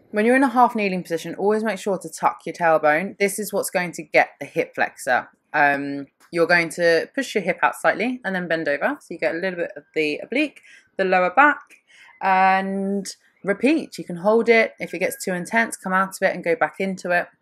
When you're in a half kneeling position, always make sure to tuck your tailbone. This is what's going to get the hip flexor. You're going to push your hip out slightly and then bend over. So you get a little bit of the oblique, the lower back, and repeat. You can hold it. If it gets too intense, come out of it and go back into it.